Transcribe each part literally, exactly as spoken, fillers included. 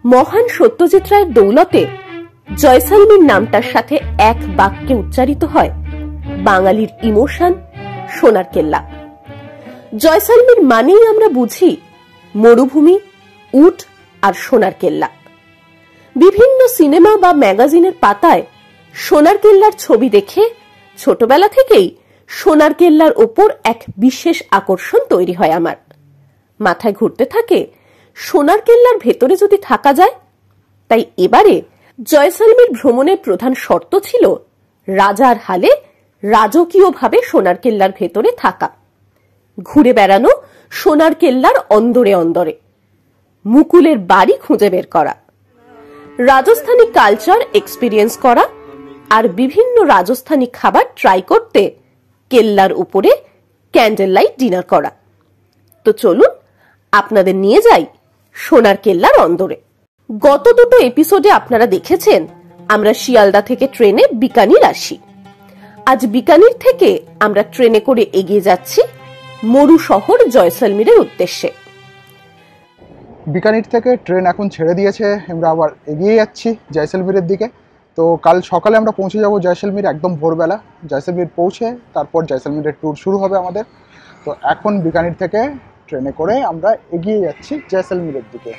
মহান সত্যজিৎ রায়ের দৌলতে জয়সালমীর নামটার সাথে এক বাক্যে উচ্চারিত হয় বাঙালির ইমোশন সোনার কেল্লা। জয়সালমীর মানেই আমরা বুঝি মরুভূমি, উট আর সোনার কেল্লা। বিভিন্ন সিনেমা বা ম্যাগাজিনের পাতায় সোনার কেল্লার ছবি দেখে ছোটবেলা থেকেই সোনার কেল্লার ওপর এক বিশেষ আকর্ষণ তৈরি হয় আমার। মাথায় ঘুরতে থাকে সোনার কেল্লার ভেতরে যদি থাকা যায়। তাই এবারে জয়সালমীর ভ্রমণের প্রধান শর্ত ছিল রাজার হালে রাজকীয়ভাবে সোনার কেল্লার ভেতরে থাকা, ঘুরে বেড়ানো সোনার কেল্লার অন্দরে অন্দরে, মুকুলের বাড়ি খুঁজে বের করা, রাজস্থানী কালচার এক্সপিরিয়েন্স করা আর বিভিন্ন রাজস্থানী খাবার ট্রাই করতে কেল্লার উপরে ক্যান্ডেল লাইট ডিনার করা। তো চলুন আপনাদের নিয়ে যাই সোনার কেল্লার অন্দরে। গত দুটো এপিসোডে আপনারা দেখেছেন আমরা শিয়ালদা থেকে ট্রেনে বিকানির আসি। আজ বিকানির থেকে আমরা ট্রেনে করে এগিয়ে যাচ্ছি মরু শহর জয়সালমীরের উদ্দেশ্যে। বিকানির থেকে ট্রেন এখন ছেড়ে দিয়েছে, আমরা আবার এগিয়ে যাচ্ছি জয়সালমীরের দিকে। তো কাল সকালে আমরা পৌঁছে যাব জয়সালমীর একদম ভোরবেলা। জয়সালমীর পৌঁছে তারপর জয়সালমীরের ট্যুর শুরু হবে আমাদের। তো এখন বিকানির থেকে ট্রেনে করে আমরা এগিয়ে যাচ্ছি জয়সালমীরের দিকে।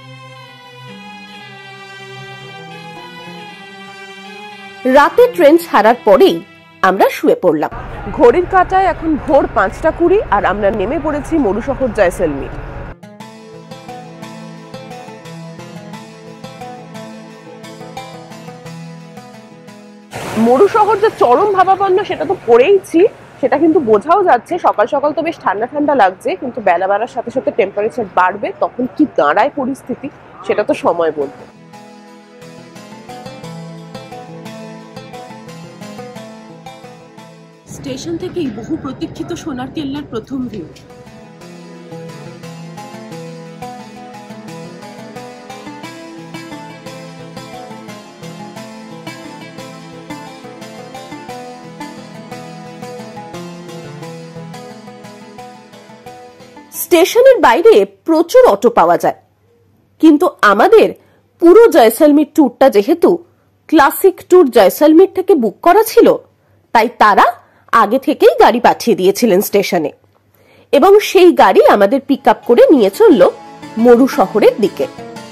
রাতে ট্রেন ছাড়ার পরেই আমরা শুয়ে পড়লাম। ঘড়ির কাঁটায় এখন ভোর পাঁচটা কুড়ি আর আমরা নেমে পড়েছি মরু শহর জয়সালমীর। মরু শহর যে চরম ভাবাপন্ন সেটা তো পড়েইছি, সেটা কিন্তু বোঝাও যাচ্ছে। সকাল সকাল তো বেশ ঠান্ডা ঠান্ডা লাগছে, কিন্তু বেলা বাড়ার সাথে সাথে টেম্পারেচার বাড়বে, তখন কি দাঁড়ায় পরিস্থিতি সেটা তো সময় বলবে। স্টেশন থেকেই বহু প্রতীক্ষিত সোনার কেল্লার প্রথম ভিউ। স্টেশনের বাইরে প্রচুর অটো পাওয়া যায়, কিন্তু আমাদের পুরো জয়সালমীর ট্যুরটা যেহেতু ক্লাসিক ট্যুর জয়সালমীর থেকে বুক করা ছিল, তাই তারা আগে থেকেই গাড়ি পাঠিয়ে দিয়েছিলেন স্টেশনে এবং সেই গাড়ি আমাদের পিক আপ করে নিয়ে চলল মরু শহরের দিকে।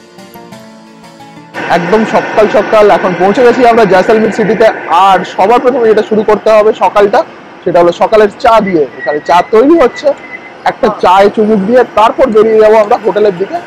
একদম সকাল সকাল এখন পৌঁছে গেছি আমরা জয়সালমীর সিটিতে। আর সবার প্রথমে যেটা শুরু করতে হবে সকালটা, সেটা হলো সকালের চা দিয়ে। এখানে চা তৈরি হচ্ছে, একটা চায়ে চুমুক দিয়ে তারপর বেরিয়ে যাবো আমরা হোটেলের দিকে।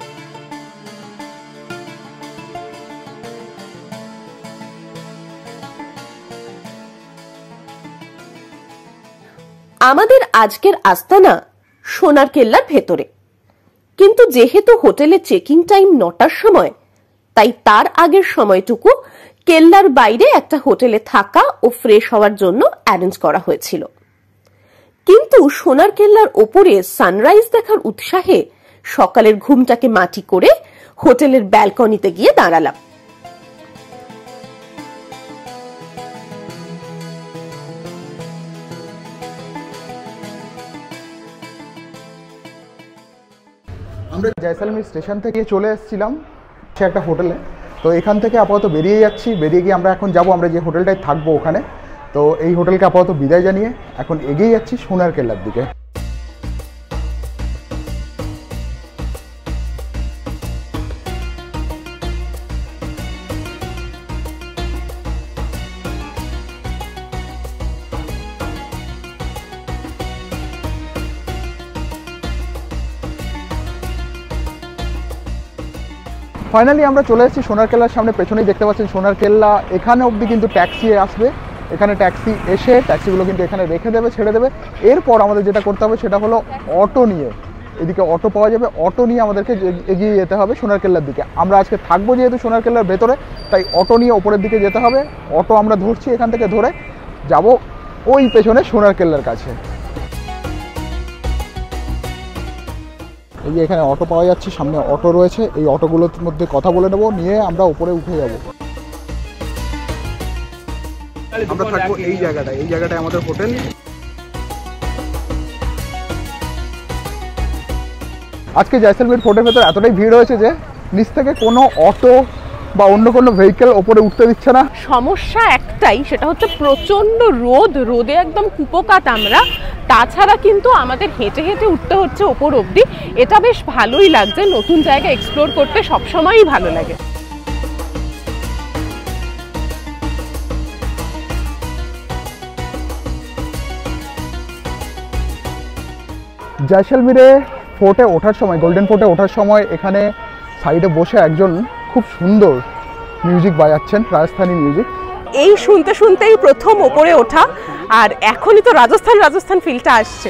আমাদের আজকের আস্তানা সোনার কেল্লার ভেতরে, কিন্তু যেহেতু হোটেলে চেকিং টাইম নটার সময়, তাই তার আগের সময়টুকু কেল্লার বাইরে একটা হোটেলে থাকা ও ফ্রেশ হওয়ার জন্য অ্যারেঞ্জ করা হয়েছিল। কিন্তু সোনার কেল্লার ওপরে সানরাইজ দেখার উৎসাহে সকালের ঘুমটাকে মাটি করে হোটেলের ব্যালকনিতে গিয়ে দাঁড়ালাম। আমরা জয়সালমীর স্টেশন থেকে চলে এসেছিলাম সে একটা হোটেলে। তো এখান থেকে আপাতত বেরিয়ে যাচ্ছি। বেরিয়ে গিয়ে আমরা এখন যাব আমরা যে হোটেলটায় থাকবো ওখানে। তো এই হোটেলকে আপাতত বিদায় জানিয়ে এখন এগিয়ে যাচ্ছি সোনার কেল্লার দিকে। ফাইনালি আমরা চলে এসেছি সোনার কেল্লার সামনে। পেছনেই দেখতে পাচ্ছেন সোনার কেল্লা। এখানে অবধি কিন্তু ট্যাক্সি আসবে। এখানে ট্যাক্সি এসে ট্যাক্সিগুলো কিন্তু এখানে রেখে দেবে, ছেড়ে দেবে। এরপর আমাদের যেটা করতে হবে সেটা হলো অটো নিয়ে, এদিকে অটো পাওয়া যাবে, অটো নিয়ে আমাদেরকে এগিয়ে যেতে হবে সোনার কেল্লার দিকে। আমরা আজকে থাকবো যেহেতু সোনার কেল্লার ভেতরে, তাই অটো নিয়ে ওপরের দিকে যেতে হবে। অটো আমরা ধরছি, এখান থেকে ধরে যাব ওই পেছনে সোনার কেল্লার কাছে। এই যে এখানে অটো পাওয়া যাচ্ছে, সামনে অটো রয়েছে। এই অটোগুলোর মধ্যে কথা বলে নেবো, নিয়ে আমরা উপরে উঠে যাব। আমরা থাকবো এই জায়গাটায়, এই জায়গাটায় আমাদের হোটেল। আজকে জয়সালমীর ফোর্টের ভেতর এতটাই ভিড় হয়েছে যে নিচ থেকে কোনো অটো বা অন্য কোনো ভেহিকেল ওপরে উঠতে দিচ্ছে না। সমস্যা একটাই, সেটা হচ্ছে প্রচন্ড রোদ, রোদে একদম কুপোকাত আমরা। তাছাড়া কিন্তু আমাদের হেঁটে হেঁটে উঠতে হচ্ছে ওপর অবধি। এটা বেশ ভালোই লাগছে, নতুন জায়গা এক্সপ্লোর করতে সবসময়ই ভালো লাগে। জয়সলমীরে ফোর্টে ওঠার সময়, গোল্ডেন ফোর্টে ওঠার সময় এখানে সাইডে বসে একজন খুব সুন্দর মিউজিক বাজাচ্ছেন, রাজস্থানী মিউজিক। এই শুনতে শুনতেই প্রথম ওপরে ওঠা, আর এখনই তো রাজস্থান রাজস্থান ফিলটা আসছে।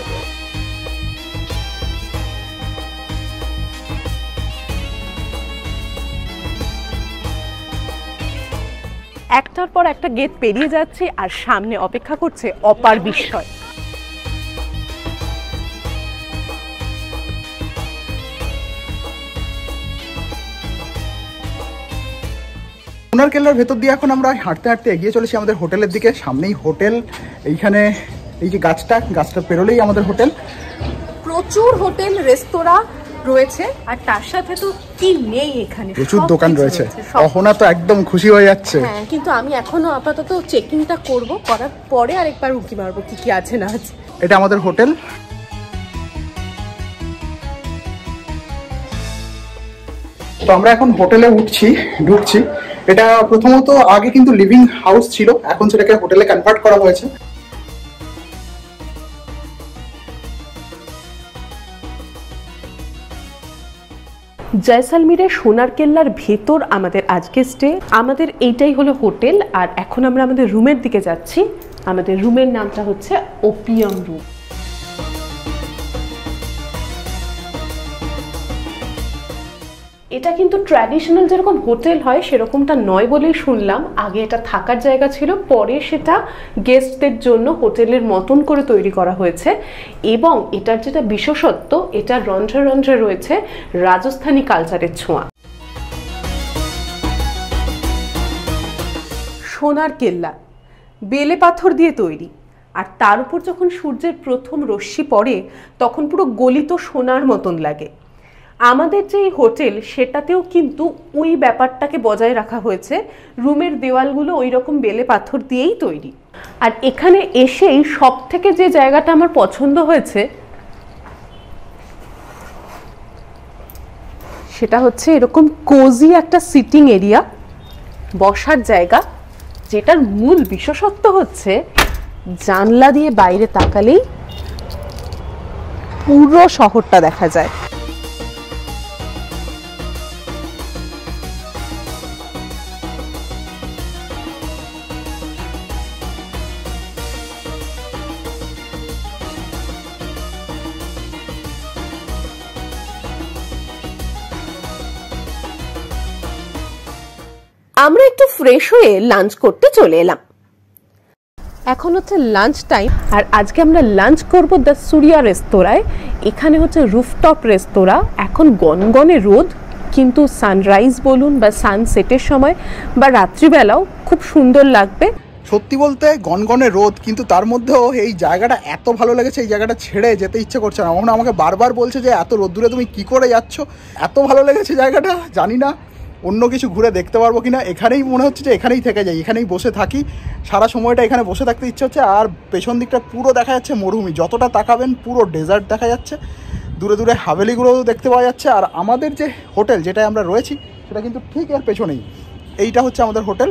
একটার পর একটা গেট পেরিয়ে যাচ্ছে আর সামনে অপেক্ষা করছে অপার বিস্ময়। সোনার কেল্লার ভেতর দিয়ে এখন আমরা হাঁটতে হাঁটতে এগিয়ে চলেছি আমাদের হোটেলের দিকে। সামনেই হোটেল, এইখানে এই যে গাছটা, গাছটা পেরোলেই আমাদের হোটেল। প্রচুর হোটেল রেস্তোরাঁ রয়েছে, আর তার সাথে তো কি নেই এখানে, প্রচুর দোকান রয়েছে। অহনা তো একদম খুশি হয়ে যাচ্ছে। হ্যাঁ, কিন্তু আমি এখনো আপাতত চেকিংটা করব, করার পরে আরেকবার উকি মারবো কি কি আছে না আছে। এটা আমাদের হোটেল। তো আমরা এখন হোটেলে উঠছি, ঢুকছি। এটা প্রথমত আগে কিন্তু লিভিং হাউস ছিল, এখন সেটাকে হোটেলে কনভার্ট করা হয়েছে। জয়সলমীরের সোনার কেল্লার ভেতর আমাদের আজকে স্টে। আমাদের এইটাই হলো হোটেল, আর এখন আমরা আমাদের রুমের দিকে যাচ্ছি। আমাদের রুমের নামটা হচ্ছে ওপিয়াম রুম। এটা কিন্তু ট্র্যাডিশনাল যেরকম হোটেল হয় সেরকমটা নয় বলেই শুনলাম। আগে এটা থাকার জায়গা ছিল, পরে সেটা গেস্টদের জন্য হোটেলের মতন করে তৈরি করা হয়েছে। এবং এটার যেটা বিশেষত্ব, এটা রন্ধ্রে রন্ধ্রে রয়েছে রাজস্থানী কালচারের ছোঁয়া। সোনার কেল্লা বেলে পাথর দিয়ে তৈরি, আর তার উপর যখন সূর্যের প্রথম রশ্মি পড়ে তখন পুরো গলিত সোনার মতন লাগে। আমাদের যে হোটেল সেটাতেও কিন্তু ওই ব্যাপারটাকে বজায় রাখা হয়েছে। রুমের দেওয়ালগুলো ওই রকম বেলে পাথর দিয়েই তৈরি। আর এখানে এসেই সব থেকে যে জায়গাটা আমার পছন্দ হয়েছে সেটা হচ্ছে এরকম কোজি একটা সিটিং এরিয়া, বসার জায়গা, যেটার মূল বিশেষত্ব হচ্ছে জানলা দিয়ে বাইরে তাকালেই পুরো শহরটা দেখা যায়। আমরা একটু ফ্রেশ হয়ে লাঞ্চ করতে চলে এলাম। এখন হচ্ছে লাঞ্চ টাইম, আর আজকে আমরা লাঞ্চ করব দ্য সুরিয়া রেস্তোরাঁয়। এখানে হচ্ছে রুফটপ রেস্তোরাঁ। এখন গনগনে রোদ, কিন্তু সানরাইজ বলুন বা সানসেটের সময় বা রাত্রিবেলাও খুব সুন্দর লাগবে। সত্যি বলতে গনগনে রোদ, কিন্তু তার মধ্যেও এই জায়গাটা এত ভালো লেগেছে, এই জায়গাটা ছেড়ে যেতে ইচ্ছে করছে না। আমার আমাকে বারবার বলছে যে এত রোদ্দুরে তুমি কি করে যাচ্ছ, এত ভালো লেগেছে জায়গাটা। জানি না অন্য কিছু ঘুরে দেখতে পারবো কিনা। এখানেই মনে হচ্ছে যে এখানেই থেকে যাই, এখানেই বসে থাকি সারা সময়টা, এখানে বসে থাকতে ইচ্ছে হচ্ছে। আর পেছন দিকটা পুরো দেখা যাচ্ছে মরুভূমি, যতটা তাকাবেন পুরো ডেজার্ট দেখা যাচ্ছে। দূরে দূরে হাভেলিগুলোও দেখতে পাওয়া যাচ্ছে। আর আমাদের যে হোটেল যেটায় আমরা রয়েছি সেটা কিন্তু ঠিক এর পেছনেই। এইটা হচ্ছে আমাদের হোটেল।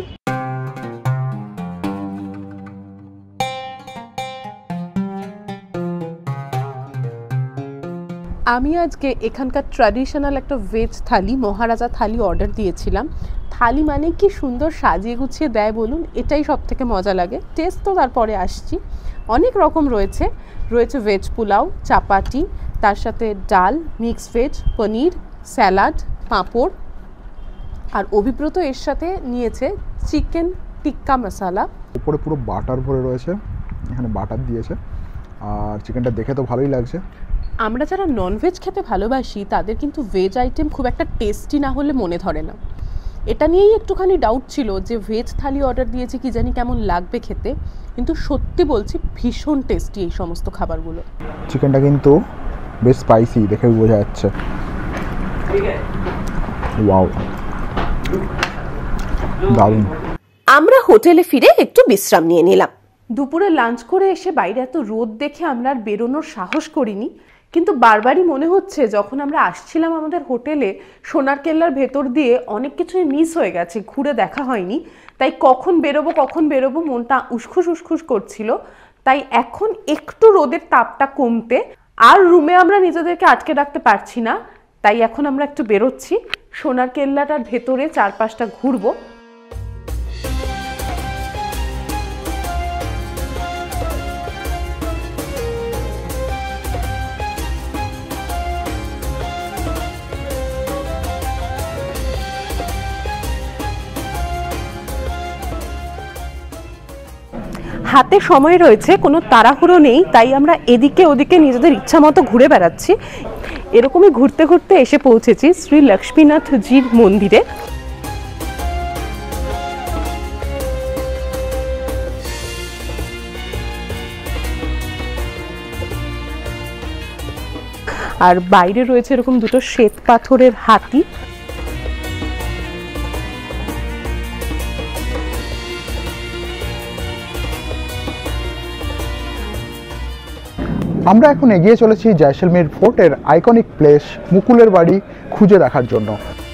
আমি আজকে এখানকার ট্র্যাডিশনাল একটা ভেজ থালি, মহারাজা থালি অর্ডার দিয়েছিলাম। থালি মানে কি সুন্দর সাজিয়ে গুছিয়ে দেয় বলুন, এটাই সব থেকে মজা লাগে। টেস্ট তো তারপরে আসছি। অনেক রকম রয়েছে, রয়েছে ভেজ পোলাও, চাপাটি, তার সাথে ডাল, mix veg, paneer, salad, papad, আর অভিব্রত এর সাথে নিয়েছে চিকেন টিক্কা মশালা। উপরে পুরো বাটার ভরে রয়েছে, এখানে বাটার দিয়েছে। আর চিকেনটা দেখে তো ভালোই লাগছে। আমরা যারা ননভেজ খেতে ভালোবাসি তাদের কিন্তু ভেজ আইটেম খুব একটা টেস্টি না হলে মনে ধরে না। এটা নিয়েই একটুখানি ডাউট ছিল যে ভেজ থালি অর্ডার দিয়েছি কি জানি কেমন লাগবে খেতে, কিন্তু সত্যি বলছি ভীষণ টেস্টি এই সমস্ত খাবারগুলো। চিকেনটা কিন্তু বেশ স্পাইসি, দেখে বোঝা যাচ্ছে। ওয়াও, দারুণ। আমরা হোটেলে ফিরে একটু বিশ্রাম নিয়ে নিলাম। দুপুরে লাঞ্চ করে এসে বাইরে এত রোদ দেখে আমরা আর বেরোনোর সাহস করিনি, কিন্তু বারবারই মনে হচ্ছে যখন আমরা আসছিলাম আমাদের হোটেলে সোনার কেল্লার ভেতর দিয়ে অনেক কিছুই মিস হয়ে গেছে, ঘুরে দেখা হয়নি। তাই কখন বেরোবো কখন বেরোবো মনটা উসখুস উসখুস করছিল। তাই এখন একটু রোদের তাপটা কমতে আর রুমে আমরা নিজেদেরকে আটকে রাখতে পারছি না, তাই এখন আমরা একটু বেরোচ্ছি, সোনার কেল্লাটার ভেতরে চারপাশটা ঘুরবো। হাতে সময় রয়েছে, কোনো তাড়াহুড়ো নেই, তাই আমরা এদিকে ওদিকে নিজেদের ইচ্ছা মতো ঘুরে বেড়াচ্ছি। এরকমই ঘুরতে ঘুরতে এসে পৌঁছেছি শ্রী লক্ষ্মীনাথজির মন্দিরে। আর বাইরে রয়েছে এরকম দুটো শ্বেত পাথরের হাতি। আমরা এখন এগিয়ে চলেছি জয়সলমীর ফোর্টের আইকনিক প্লেস মুকুলের বাড়ি খুঁজে দেখার জন্য।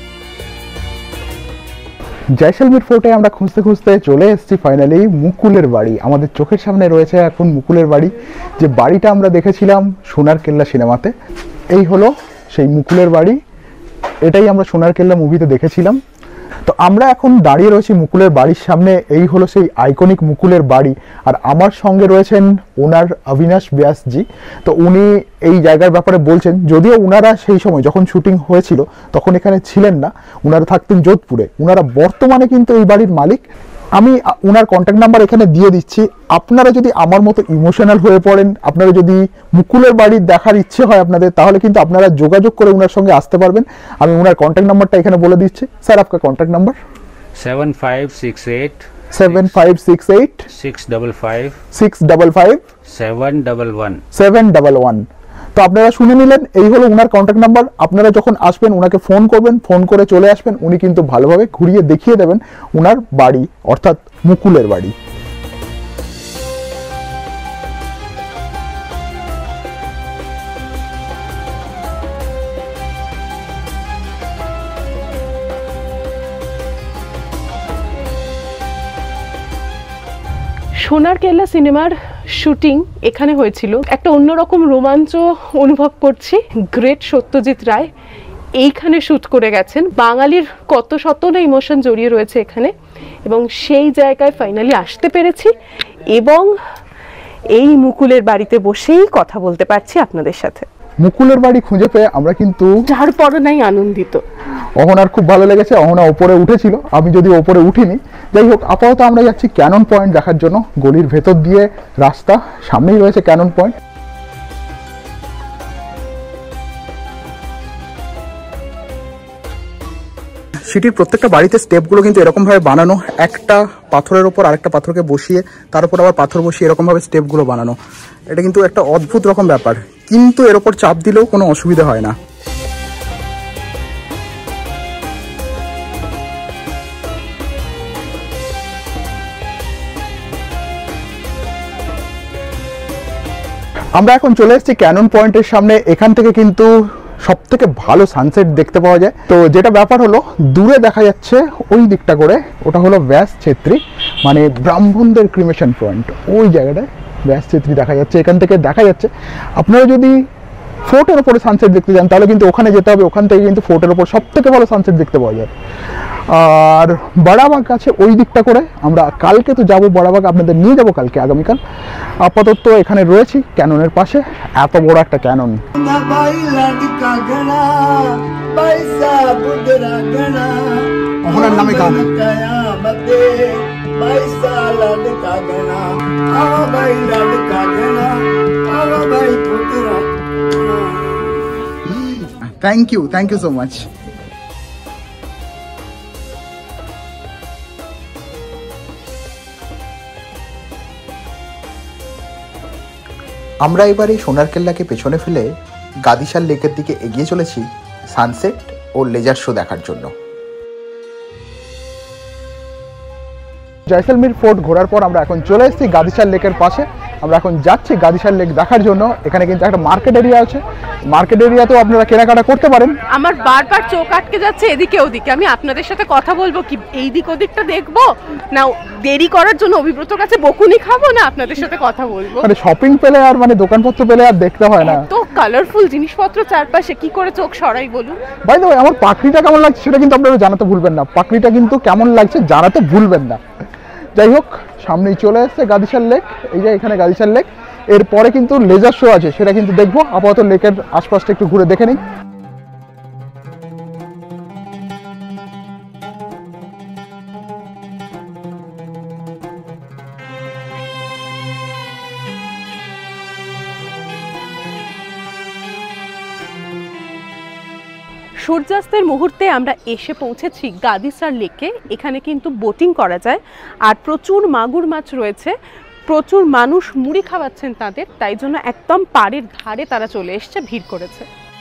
জয়সলমীর ফোর্টে আমরা খুঁজতে খুঁজতে চলে এসেছি ফাইনালি মুকুলের বাড়ি। আমাদের চোখের সামনে রয়েছে এখন মুকুলের বাড়ি, যে বাড়িটা আমরা দেখেছিলাম সোনার কেল্লা সিনেমাতে। এই হলো সেই মুকুলের বাড়ি, এটাই আমরা সোনার কেল্লা মুভিতে দেখেছিলাম। তো আমরা এখন দাঁড়িয়ে রয়েছি মুকুলের বাড়ির সামনে। এই হলো সেই আইকনিক মুকুলের বাড়ি, আর আমার সঙ্গে রয়েছেন ওনার অবিনাশ ব্যাসজি। তো উনি এই জায়গার ব্যাপারে বলছেন, যদিও উনারা সেই সময় যখন শুটিং হয়েছিল তখন এখানে ছিলেন না, উনারা থাকতেন যোধপুরে। উনারা বর্তমানে কিন্তু এই বাড়ির মালিক। আমি ওনার কন্ট্যাক্ট নাম্বার এখানে দিয়ে দিচ্ছি। আপনারা যদি আমার মতো ইমোশনাল হয়ে পড়েন, আপনারা যদি মুকুলের বাড়ি দেখার ইচ্ছে হয় আপনাদের, তাহলে কিন্তু আপনারা যোগাযোগ করে ওনার সঙ্গে আসতে পারবেন। আমি ওনার কন্ট্যাক্ট নাম্বারটা এখানে বলে দিচ্ছি। স্যার, আপনার contact number? Seven five six eight seven five six eight six double five six double five seven double one seven double one. তো আপনারা শুনে নিলেন, এই হলো ওনার কন্ট্যাক্ট নাম্বার। আপনারা যখন আসবেন ওনাকে ফোন করবেন, ফোন করে চলে আসবেন, উনি কিন্তু ভালোভাবে ঘুরিয়ে দেখিয়ে দেবেন ওনার বাড়ি, অর্থাৎ মুকুলের বাড়ি। সোনার কেল্লা সিনেমার শুটিং এখানে হয়েছিল। একটা অন্যরকম রোমাঞ্চ অনুভব করছি। গ্রেট সত্যজিৎ রায় এইখানে শ্যুট করে গেছেন। বাঙালির কত শত না ইমোশন জড়িয়ে রয়েছে এখানে, এবং সেই জায়গায় ফাইনালি আসতে পেরেছি এবং এই মুকুলের বাড়িতে বসেই কথা বলতে পারছি আপনাদের সাথে। মুকুলের বাড়ি খুঁজে পেয়ে আমরা কিন্তু যার পর নাই আনন্দিত। অহনার খুব ভালো লেগেছে, অহনা ওপরে উঠেছিল, আমি যদি ওপরে উঠিনি। যাই হোক, আপাতত আমরা যাচ্ছি ক্যানন পয়েন্ট দেখার জন্য। গলির ভেতর দিয়ে রাস্তা, সামনেই রয়েছে ক্যানন পয়েন্ট। সিটির প্রত্যেকটা বাড়িতে স্টেপগুলো কিন্তু এরকমভাবে বানানো, একটা পাথরের ওপর আরেকটা পাথরকে বসিয়ে তার উপর আবার পাথর বসিয়ে এরকমভাবে স্টেপগুলো বানানো। এটা কিন্তু একটা অদ্ভুত রকম ব্যাপার, কিন্তু এর ওপর চাপ দিলেও কোনো অসুবিধা হয় না। আমরা এখন চলে এসেছি ক্যানন পয়েন্টের সামনে। এখান থেকে কিন্তু সব থেকে ভালো সানসেট দেখতে পাওয়া যায়। তো যেটা ব্যাপার হলো, দূরে দেখা যাচ্ছে ওই দিকটা করে, ওটা হলো ব্যাস ছেত্রী, মানে ব্রাহ্মণদের ক্রিমেশন পয়েন্ট। ওই জায়গাটায় ব্যাস ছেত্রী দেখা যাচ্ছে, এখান থেকে দেখা যাচ্ছে। আপনারা যদি ফোর্টের ওপরে সানসেট দেখতে যান তাহলে কিন্তু ওখানে যেতে হবে, ওখান থেকে কিন্তু ফোর্টের ওপর সব থেকে ভালো সানসেট দেখতে পাওয়া যায়। আর বড়াবাগ আছে ওই দিকটা করে, আমরা কালকে তো যাবো বড়াবাগ, আপনাদের নিয়ে যাবো কালকে আগামীকাল। আপাতত এখানে রয়েছি ক্যাননের পাশে, এত বড় একটা ক্যানন। ওনার নামে গান। Thank you, thank you so much. আমরা এবারে সোনার কেল্লাকে পেছনে ফেলে গাদিশাল লেকের দিকে এগিয়ে চলেছি সানসেট ও ও লেজার শো দেখার জন্য। জয়সলমীর ফোর্ট ঘোরার পর আমরা এখন চলে এসেছি গাদিসার লেকের পাশে। আমরা এখন যাচ্ছি গাদিসার লেক দেখার জন্য। এখানে কিন্তু একটা মার্কেট এরিয়া আছে, মার্কেট এরিয়াতেও আপনারা কেনাকাটা করতে পারেন। আমার বারবার চোখ আটকে যাচ্ছে এদিকে ওদিকে। আমি আপনাদের সাথে কথা বলবো কি এই দিক ওদিকটা দেখবো, না দেরি করার জন্য অভিব্রতর কাছে বকুনি খাবো, না আপনাদের সাথে কথা বলবো? মানে শপিং পেলে আর মানে দোকানপত্র পেলে আর দেখতে হয় না, তো কালারফুল জিনিসপত্র চারপাশে, কি করে চোখ সরাই বলুন? বাই দ্য ওয়ে, আমার পাকড়িটা কেমন লাগছে সেটা কিন্তু আপনারা জানাতে ভুলবেন না। পাকড়িটা কিন্তু কেমন লাগছে জানাতে ভুলবেন না। যাই হোক, সামনেই চলে এসছে গাদিসার লেক। এই যে এখানে গাদিসার লেক, এরপরে কিন্তু লেজার শো আছে, সেটা কিন্তু দেখবো। আপাতত লেকের আশপাশটা একটু ঘুরে দেখে নিই। সূর্যাস্তের মুহূর্তে আমরা এসে পৌঁছেছি গাদিসার লেকে। এখানে কিন্তু বোটিং করা যায়, আর প্রচুর মাগুর মাছ রয়েছে। প্রচুর মানুষ মুড়ি খাওয়াচ্ছেন তাদের, তাই জন্য একদম পাড়ের ধারে তারা চলে এসছে, ভিড় করেছে।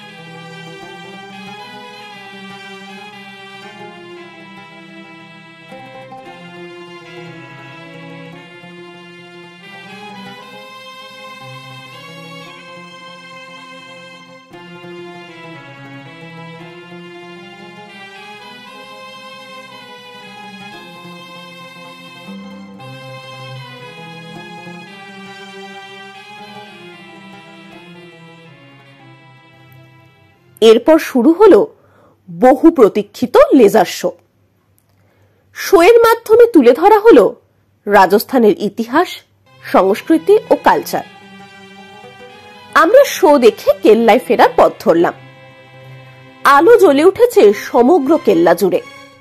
এরপর শুরু হলো বহু প্রতীক্ষিত লেজার শো। শোয়ের মাধ্যমে তুলে ধরা হলো রাজস্থানের ইতিহাস, সংস্কৃতি ও কালচার। আমরা শো দেখে কেল্লায় ফেরার পথ ধরলাম। আলো জ্বলে উঠেছে সমগ্র কেল্লা জুড়ে।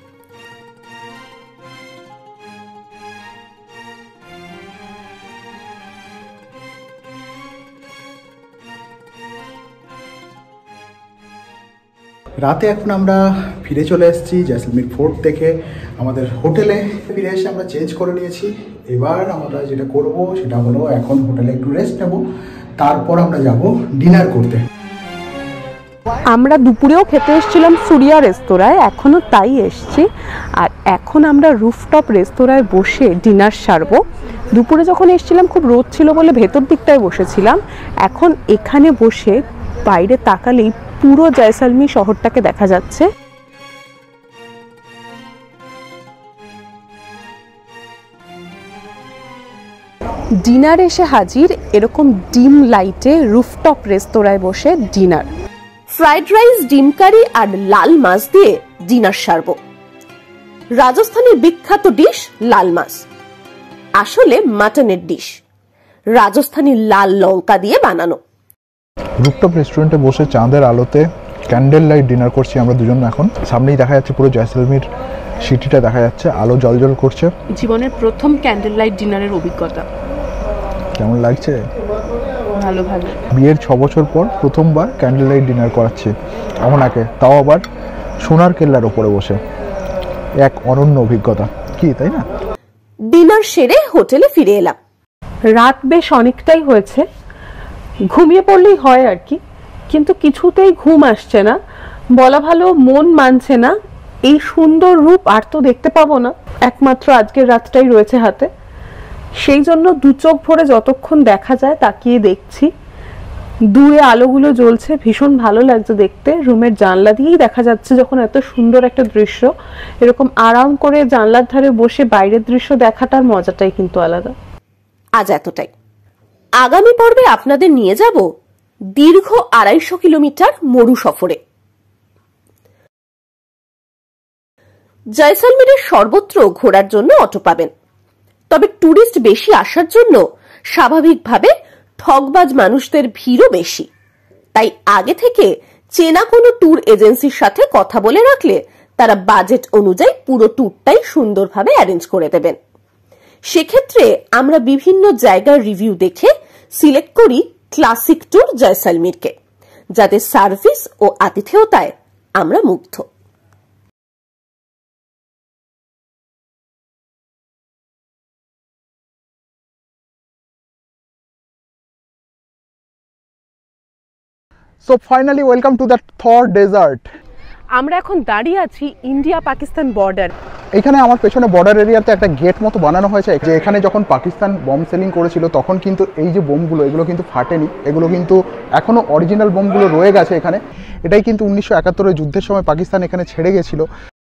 রাতে এখন আমরা ফিরে চলে এসেছি জয়সলমীর ফোর্ট থেকে আমাদের হোটেলে। ফিরে এসে আমরা চেঞ্জ করে নিয়েছি। এবার আমরা যেটা করব সেটা হলো এখন হোটেলে একটু রেস্ট নেব, তারপর আমরা যাব ডিনার করতে। আমরা দুপুরেও খেতে এসেছিলাম সুরিয়া রেস্তোরাঁয়, এখনও তাই এসছি। আর এখন আমরা রুফটপ রেস্তোরাঁয় বসে ডিনার সারবো। দুপুরে যখন এসেছিলাম খুব রোদ ছিল বলে ভেতর দিকটায় বসেছিলাম। এখন এখানে বসে বাইরে তাকালেই পুরো জয়সলমীর শহরটাকে দেখা যাচ্ছে। ডিনার এসে হাজির, এরকম ডিম লাইটে রুফটপ রেস্তোরাঁয় বসে ডিনার। ফ্রাইড রাইস, ডিম কারি আর লাল মাছ দিয়ে ডিনার সারবো। রাজস্থানের বিখ্যাত ডিশ লাল মাছ, আসলে মাটনের ডিশ, রাজস্থানী লাল লঙ্কা দিয়ে বানানো। রুফটপ রেস্টুরেন্টে বসে চাঁদের আলোতে ক্যান্ডেল লাইট ডিনার করছি আমরা দুজন। এখন সামনেই দেখা যাচ্ছে পুরো জয়সলমীর সিটিটা দেখা যাচ্ছে, আলো জলজল করছে। জীবনের প্রথম ক্যান্ডেল লাইট ডিনারের অভিজ্ঞতা। কেমন লাগছে? ভালো ভালো। বিয়ের ছ বছর পর প্রথমবার ক্যান্ডেল লাইট ডিনার করাচ্ছে আপনাকে, তাও আবার সোনার কেল্লার ওপরে বসে। এক অনন্য অভিজ্ঞতা, কি তাই না? ডিনার সেরে হোটেলে ফিরে এলাম। রাত বেশ অনেকটাই হয়েছে, ঘুমিয়ে পড়লেই হয় আর কি, কিন্তু কিছুতেই ঘুম আসছে না। বলা ভালো মন মানছে না। এই সুন্দর রূপ আর তো দেখতে পাবো না, একমাত্র আজকের রাতটাই রয়েছে হাতে। সেই জন্য দু চোখ ভরে যতক্ষণ দেখা যায় তাকিয়ে দেখছি। দূরে আলোগুলো জ্বলছে, ভীষণ ভালো লাগছে দেখতে। রুমের জানলা দিয়েই দেখা যাচ্ছে যখন এত সুন্দর একটা দৃশ্য। এরকম আরাম করে জানলার ধারে বসে বাইরের দৃশ্য দেখাটার মজাটাই কিন্তু আলাদা। আজ এতটাই। আগামী পর্বে আপনাদের নিয়ে যাব দীর্ঘ আড়াইশো কিলোমিটার মরু সফরে। জয়সলমীরের সর্বত্র ঘোরার জন্য অটো পাবেন, তবে টুরিস্ট বেশি আসার জন্য স্বাভাবিকভাবে ঠকবাজ মানুষদের ভিড়ও বেশি। তাই আগে থেকে চেনা কোনো ট্যুর এজেন্সির সাথে কথা বলে রাখলে তারা বাজেট অনুযায়ী পুরো ট্যুরটাই সুন্দরভাবে অ্যারেঞ্জ করে দেবেন। সেক্ষেত্রে আমরা বিভিন্ন জায়গার রিভিউ দেখে সিলেক্ট করি ক্লাসিক ট্যুর জয়সলমীরকে, যাতে সার্ভিস ও আতিথেয়তায় আমরা মুগ্ধ। So finally welcome to the Thor desert. আমরা এখন দাঁড়িয়ে আছি ইন্ডিয়া পাকিস্তান বর্ডার। এখানে আমার পেছনে বর্ডার এরিয়াতে একটা গেট মতো বানানো হয়েছে, যে এখানে যখন পাকিস্তান বম সেলিং করেছিল তখন কিন্তু এই যে বোমগুলো এগুলো কিন্তু ফাটেনি, এগুলো কিন্তু এখনও অরিজিনাল বোমগুলো রয়ে গেছে এখানে। এটাই কিন্তু উনিশশো একাত্তরের যুদ্ধের সময় পাকিস্তান এখানে ছেড়ে গেছিলো।